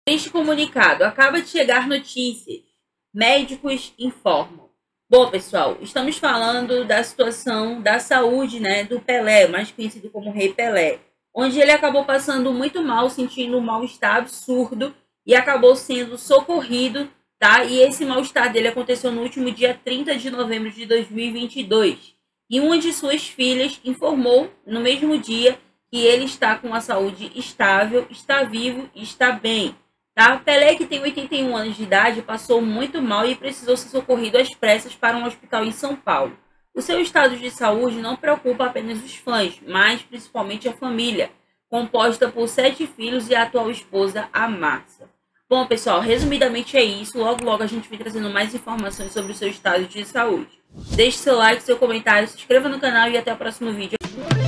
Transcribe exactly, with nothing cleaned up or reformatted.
Triste comunicado. Acaba de chegar notícias. Médicos informam. Bom, pessoal, estamos falando da situação da saúde, né, do Pelé, mais conhecido como Rei Pelé, onde ele acabou passando muito mal, sentindo um mal-estar absurdo e acabou sendo socorrido, tá? E esse mal-estar dele aconteceu no último dia trinta de novembro de dois mil e vinte e dois. E uma de suas filhas informou no mesmo dia que ele está com a saúde estável, está vivo e está bem. Tá? Pelé, que tem oitenta e um anos de idade, passou muito mal e precisou ser socorrido às pressas para um hospital em São Paulo. O seu estado de saúde não preocupa apenas os fãs, mas principalmente a família, composta por sete filhos e a atual esposa, a Márcia. Bom, pessoal, resumidamente é isso. Logo, logo a gente vem trazendo mais informações sobre o seu estado de saúde. Deixe seu like, seu comentário, se inscreva no canal e até o próximo vídeo.